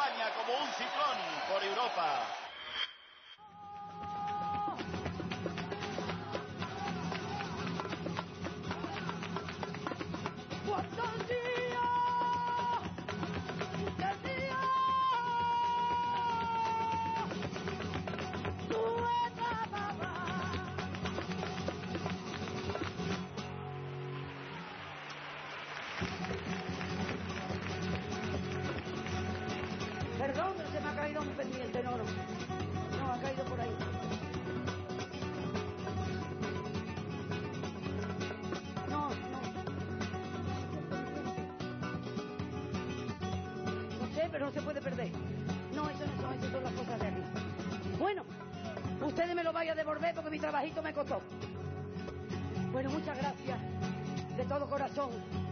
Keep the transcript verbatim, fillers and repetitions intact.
España como un ciclón por Europa. ¿Cuántos días del día tú estabas? Perdón, pero se me ha caído un pendiente, no, no, no, ha caído por ahí. No, no. No sé, pero no se puede perder. No, eso no son, eso son las cosas de aquí. Bueno, ustedes me lo vayan a devolver porque mi trabajito me costó. Bueno, muchas gracias de todo corazón.